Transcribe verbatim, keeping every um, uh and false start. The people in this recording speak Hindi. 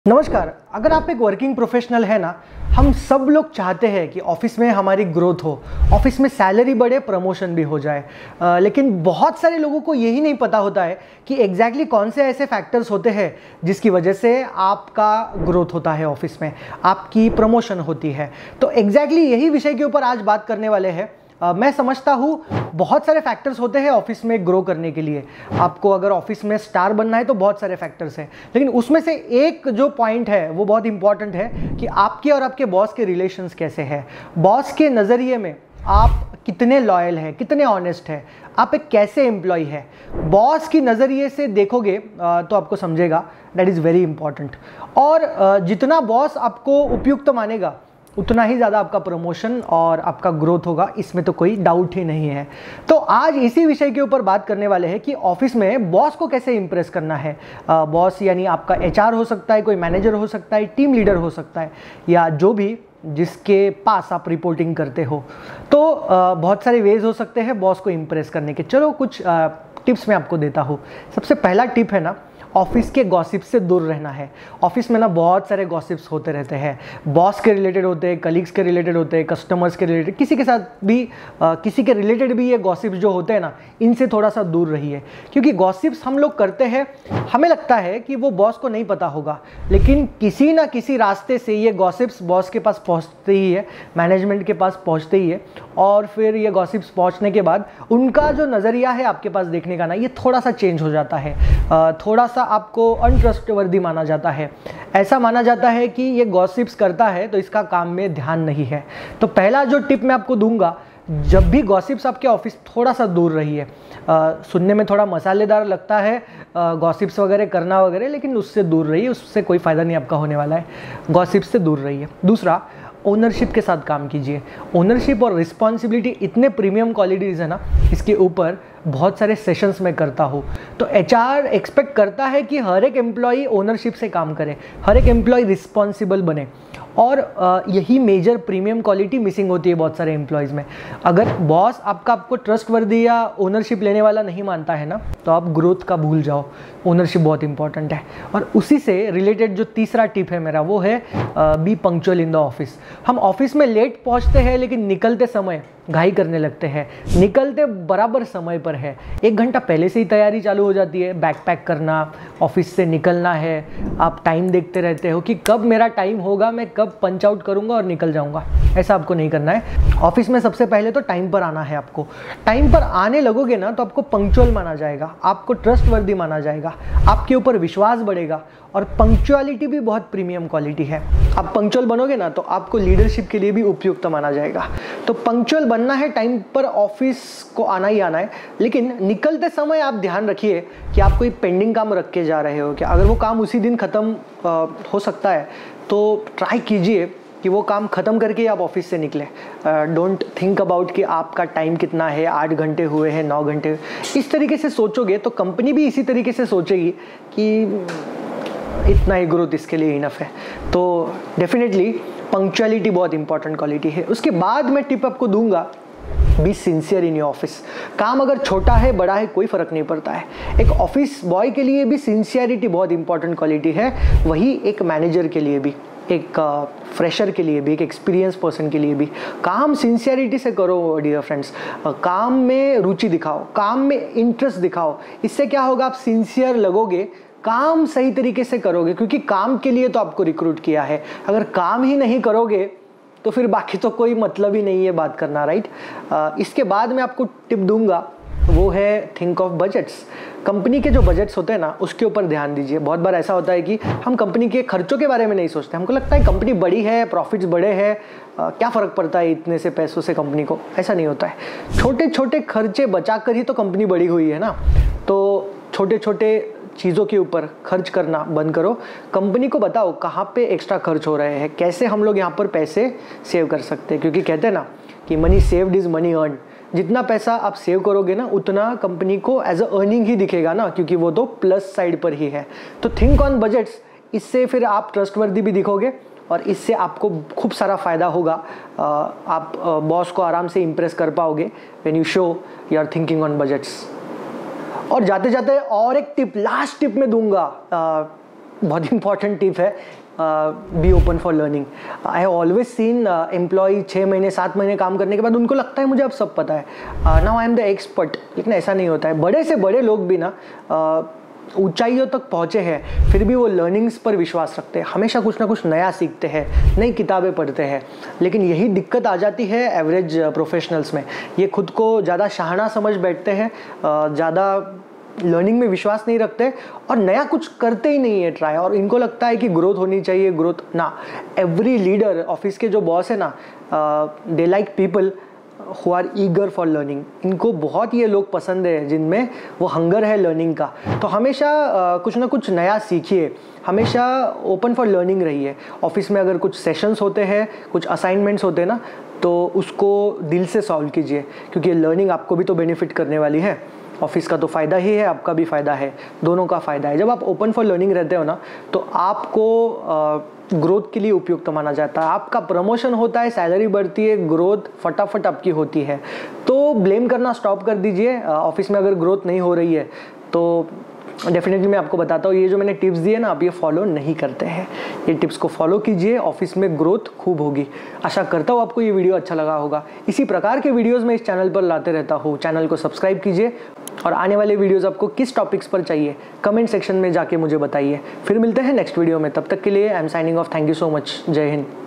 नमस्कार। अगर आप एक वर्किंग प्रोफेशनल है ना, हम सब लोग चाहते हैं कि ऑफिस में हमारी ग्रोथ हो, ऑफिस में सैलरी बढ़े, प्रमोशन भी हो जाए। आ, लेकिन बहुत सारे लोगों को यही नहीं पता होता है कि एग्जैक्टली कौन से ऐसे फैक्टर्स होते हैं जिसकी वजह से आपका ग्रोथ होता है, ऑफिस में आपकी प्रमोशन होती है। तो एग्जैक्टली यही विषय के ऊपर आज बात करने वाले हैं। Uh, मैं समझता हूँ बहुत सारे फैक्टर्स होते हैं ऑफिस में ग्रो करने के लिए। आपको अगर ऑफिस में स्टार बनना है तो बहुत सारे फैक्टर्स हैं, लेकिन उसमें से एक जो पॉइंट है वो बहुत इंपॉर्टेंट है कि आपके और आपके बॉस के रिलेशंस कैसे हैं। बॉस के नज़रिए में आप कितने लॉयल हैं, कितने ऑनेस्ट हैं, आप एक कैसे एम्प्लॉय है। बॉस की नज़रिए से देखोगे तो आपको समझेगा, दैट इज़ वेरी इंपॉर्टेंट। और जितना बॉस आपको उपयुक्त मानेगा उतना ही ज़्यादा आपका प्रमोशन और आपका ग्रोथ होगा, इसमें तो कोई डाउट ही नहीं है। तो आज इसी विषय के ऊपर बात करने वाले हैं कि ऑफिस में बॉस को कैसे इंप्रेस करना है। बॉस यानी आपका एचआर हो सकता है, कोई मैनेजर हो सकता है, टीम लीडर हो सकता है, या जो भी जिसके पास आप रिपोर्टिंग करते हो। तो आ, बहुत सारे वेज हो सकते हैं बॉस को इंप्रेस करने के। चलो कुछ आ, टिप्स मैं आपको देता हूँ। सबसे पहला टिप है ना, ऑफिस के गॉसिप से दूर रहना है। ऑफिस में ना बहुत सारे गॉसिप्स होते रहते हैं, बॉस के रिलेटेड होते हैं, कलीग्स के रिलेटेड होते हैं, कस्टमर्स के रिलेटेड, किसी के साथ भी आ, किसी के रिलेटेड भी ये गॉसिप्स जो होते हैं ना, इनसे थोड़ा सा दूर रहिए। क्योंकि गॉसिप्स हम लोग करते हैं, हमें लगता है कि वो बॉस को नहीं पता होगा, लेकिन किसी ना किसी रास्ते से ये गॉसिप्स बॉस के पास पहुँचते ही है, मैनेजमेंट के पास पहुँचते ही है। और फिर ये गॉसिप्स पहुँचने के बाद उनका जो नज़रिया है आपके पास देखने का ना, ये थोड़ा सा चेंज हो जाता है। आ, थोड़ा सा आपको अनट्रस्टवर्दी माना जाता है। ऐसा माना जाता है कि ये गॉसिप्स करता है तो इसका काम में ध्यान नहीं है। तो पहला जो टिप मैं आपको दूंगा, जब भी गॉसिप्स आपके ऑफिस, थोड़ा सा दूर रहिए। सुनने में थोड़ा मसालेदार लगता है गॉसिप्स वगैरह करना वगैरह, लेकिन उससे दूर रहिए, उससे कोई फ़ायदा नहीं आपका होने वाला है। गॉसिप्स से दूर रहिए। दूसरा, ओनरशिप के साथ काम कीजिए। ओनरशिप और रिस्पॉन्सिबिलिटी इतने प्रीमियम क्वालिटीज़ है ना, इसके ऊपर बहुत सारे सेशंस में करता हूँ। तो एचआर एक्सपेक्ट करता है कि हर एक एम्प्लॉय ओनरशिप से काम करे, हर एक एम्प्लॉय रिस्पॉन्सिबल बने, और यही मेजर प्रीमियम क्वालिटी मिसिंग होती है बहुत सारे एम्प्लॉयज़ में। अगर बॉस आपका आपको ट्रस्टवर्दी या ओनरशिप लेने वाला नहीं मानता है ना, तो आप ग्रोथ का भूल जाओ। ओनरशिप बहुत इंपॉर्टेंट है। और उसी से रिलेटेड जो तीसरा टिप है मेरा, वो है be punctual in the office. हम ऑफिस में लेट पहुंचते हैं, लेकिन निकलते समय घाई करने लगते हैं। निकलते बराबर समय पर है, एक घंटा पहले से ही तैयारी चालू हो जाती है। बैग पैक करना, ऑफिस से निकलना है, आप टाइम देखते रहते हो कि कब मेरा टाइम होगा, मैं कब पंच आउट करूंगा और निकल जाऊंगा। ऐसा आपको नहीं करना है। ऑफिस में सबसे पहले तो टाइम पर आना है। आपको टाइम पर आने लगोगे ना, तो आपको पंक्चुअल माना जाएगा, आपको ट्रस्टवर्दी माना जाएगा, आपके ऊपर विश्वास बढ़ेगा। और पंक्चुअलिटी भी बहुत प्रीमियम क्वालिटी है। आप पंक्चुअल बनोगे ना, तो आपको लीडरशिप के लिए भी उपयुक्त माना जाएगा। तो पंक्चुअल बनना है, टाइम पर ऑफिस को आना ही आना है। लेकिन निकलते समय आप ध्यान रखिए कि आप कोई पेंडिंग काम रख के जा रहे हो क्या। अगर वो काम उसी दिन ख़त्म हो सकता है तो ट्राई कीजिए कि वो काम ख़त्म करके आप ऑफिस से निकले। डोंट थिंक अबाउट कि आपका टाइम कितना है, आठ घंटे हुए हैं, नौ घंटे। इस तरीके से सोचोगे तो कंपनी भी इसी तरीके से सोचेगी कि इतना ही ग्रोथ इसके लिए इनफ है। तो डेफिनेटली पंक्चुअलिटी बहुत इंपॉर्टेंट क्वालिटी है। उसके बाद मैं टिप आपको दूंगा, be sincere in your office. काम अगर छोटा है बड़ा है कोई फर्क नहीं पड़ता है। एक ऑफिस बॉय के लिए भी सिंसियरिटी बहुत इंपॉर्टेंट क्वालिटी है, वही एक मैनेजर के लिए भी, एक फ्रेशर के लिए भी, एक एक्सपीरियंस पर्सन के लिए भी। काम सिंसियरिटी से करो डियर फ्रेंड्स। काम में रुचि दिखाओ, काम में इंटरेस्ट दिखाओ। इससे क्या होगा, आप सिंसियर लगोगे, काम सही तरीके से करोगे, क्योंकि काम के लिए तो आपको रिक्रूट किया है। अगर काम ही नहीं करोगे तो फिर बाकी तो कोई मतलब ही नहीं है बात करना, राइट। इसके बाद मैं आपको टिप दूंगा, वो है थिंक ऑफ बजट्स। कंपनी के जो बजट्स होते हैं ना, उसके ऊपर ध्यान दीजिए। बहुत बार ऐसा होता है कि हम कंपनी के खर्चों के बारे में नहीं सोचते। हमको लगता है कंपनी बड़ी है, प्रॉफिट्स बड़े हैं, क्या फ़र्क पड़ता है इतने से पैसों से कंपनी को। ऐसा नहीं होता है। छोटे छोटे खर्चे बचा कर ही तो कंपनी बड़ी हुई है ना। तो छोटे छोटे चीज़ों के ऊपर खर्च करना बंद करो। कंपनी को बताओ कहाँ पे एक्स्ट्रा खर्च हो रहे हैं, कैसे हम लोग यहाँ पर पैसे सेव कर सकते हैं। क्योंकि कहते हैं ना कि money saved is money earn. जितना पैसा आप सेव करोगे ना, उतना कंपनी को एज अ अर्निंग ही दिखेगा ना, क्योंकि वो तो प्लस साइड पर ही है। तो थिंक ऑन बजट्स। इससे फिर आप ट्रस्टवर्दी भी दिखोगे और इससे आपको खूब सारा फ़ायदा होगा। आप बॉस को आराम से इम्प्रेस कर पाओगे when you show you are thinking on budgets. और जाते जाते और एक टिप, लास्ट टिप मैं दूंगा, बहुत इंपॉर्टेंट टिप है, be open for learning. I have always seen employ छः महीने सात महीने काम करने के बाद उनको लगता है मुझे अब सब पता है, now I am the expert, लेकिन ऐसा नहीं होता है। बड़े से बड़े लोग भी ना uh, ऊंचाइयों तक पहुँचे हैं फिर भी वो लर्निंग्स पर विश्वास रखते हैं, हमेशा कुछ ना कुछ नया सीखते हैं, नई किताबें पढ़ते हैं। लेकिन यही दिक्कत आ जाती है एवरेज प्रोफेशनल्स में, ये खुद को ज़्यादा शाहना समझ बैठते हैं, ज़्यादा लर्निंग में विश्वास नहीं रखते और नया कुछ करते ही नहीं है ट्राई, और इनको लगता है कि ग्रोथ होनी चाहिए, ग्रोथ ना। एवरी लीडर, ऑफिस के जो बॉस है ना, they like people who are eager for learning. इनको बहुत ये लोग पसंद है जिनमें वो हंगर है लर्निंग का। तो हमेशा uh, कुछ ना कुछ नया सीखिए, हमेशा ओपन फॉर लर्निंग रहिए। ऑफिस में अगर कुछ सेशंस होते हैं, कुछ असाइनमेंट्स होते हैं ना, तो उसको दिल से सॉल्व कीजिए, क्योंकि ये लर्निंग आपको भी तो बेनिफिट करने वाली है। ऑफिस का तो फ़ायदा ही है, आपका भी फ़ायदा है, दोनों का फ़ायदा है। जब आप ओपन फॉर लर्निंग रहते हो ना, तो आपको ग्रोथ के लिए उपयुक्त माना जाता है, आपका प्रमोशन होता है, सैलरी बढ़ती है, ग्रोथ फटाफट आपकी होती है। तो ब्लेम करना स्टॉप कर दीजिए। ऑफिस में अगर ग्रोथ नहीं हो रही है तो डेफिनेटली मैं आपको बताता हूँ, ये जो मैंने टिप्स दिए ना, आप ये फॉलो नहीं करते हैं, ये टिप्स को फॉलो कीजिए, ऑफिस में ग्रोथ खूब होगी। आशा करता हूँ आपको ये वीडियो अच्छा लगा होगा। इसी प्रकार के वीडियोस मैं इस चैनल पर लाते रहता हूँ, चैनल को सब्सक्राइब कीजिए और आने वाले वीडियोस आपको किस टॉपिक्स पर चाहिए कमेंट सेक्शन में जाके मुझे बताइए। फिर मिलते हैं नेक्स्ट वीडियो में, तब तक के लिए I am signing off. Thank you so much. जय हिंद।